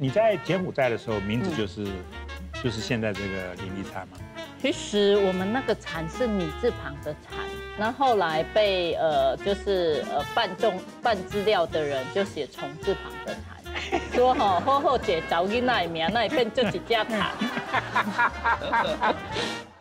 你在柬埔寨的时候，名字就是现在这个林立灿吗？ 其实我们那个蝉是米字旁的蝉，那后来被办资料的人就写虫字旁的蝉，说好好姐找囡仔的名，那变就一只蝉。